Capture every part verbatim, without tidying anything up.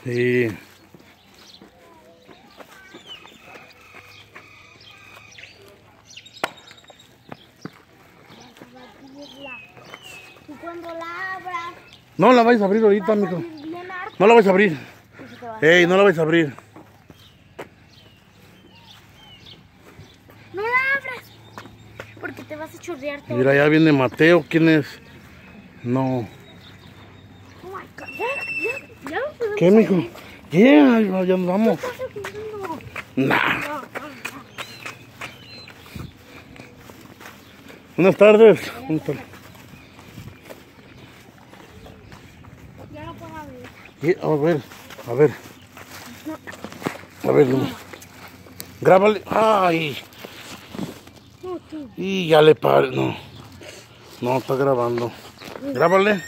Sí. Y cuando la abras... No la vais a abrir ahorita, mijo. No la vais a abrir. Ey, no la vais a abrir. No la abras. Porque te vas a chorrear todo. Mira, ya viene Mateo. ¿Quién es? No. Oh my God. Ya, ya, ya no podemos ¿Qué, mijo? salir. Yeah, ya nos vamos. ¿Qué estás haciendo? Nah. No, no, no. Buenas tardes. Buenas tardes. Ya no puedo abrir. Y, a ver, a ver. A ver, no. Grábale. Ay. No, tú. Y ya le pare. No. No, está grabando. Grábale.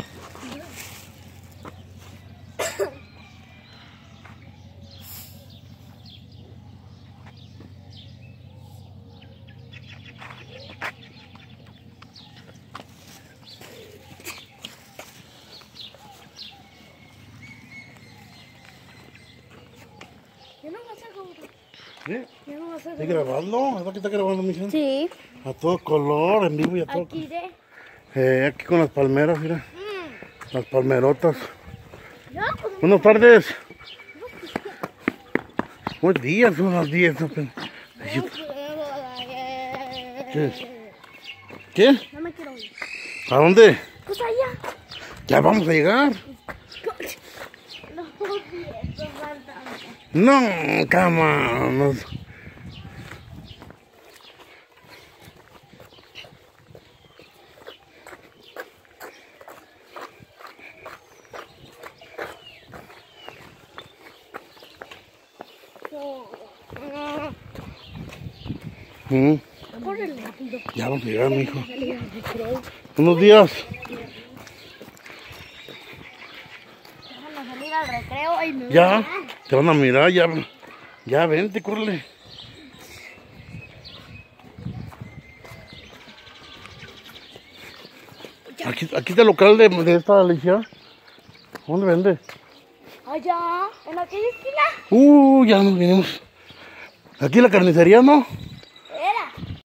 Ya no vas a grabar. ¿Sí? Ya no vas a ¿Está grabar. grabando? ¿Está que está grabando, mija? Sí. A todo color, en vivo y a todo. Aquí de... Eh, aquí con las palmeras, mira. Mm. Las palmerotas. Ya, pues, Buenas tardes. Buenos días, son las diez. ¿No? no puedo. ¿Qué? ¿Qué? No me quiero ir. ¿A dónde? Pues allá. Ya vamos a llegar. No puedo ir, no falta. No, cama. No. Mm, Córrele rápido. Ya vamos a llegar, mijo. Buenos días. Déjame salir al recreo y me voy. Ya, te van a mirar, ya. Ya, vente, córrele. Aquí, aquí está el local de, de esta Alicia. ¿Dónde vende? Allá, en aquella esquina. Uh, ya nos vinimos. Aquí la carnicería, ¿no? Era.